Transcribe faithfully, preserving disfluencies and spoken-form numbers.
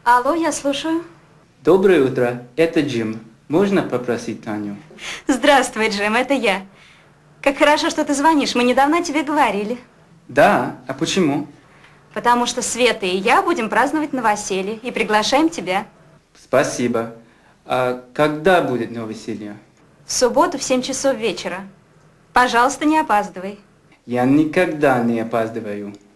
Алло, я слушаю. Доброе утро, это Джим. Можно попросить Таню? Здравствуй, Джим, это я. Как хорошо, что ты звонишь, мы недавно о тебе говорили. Да, а почему? Потому что Света и я будем праздновать новоселье и приглашаем тебя. Спасибо. А когда будет новоселье? В субботу в семь часов вечера. Пожалуйста, не опаздывай. Я никогда не опаздываю.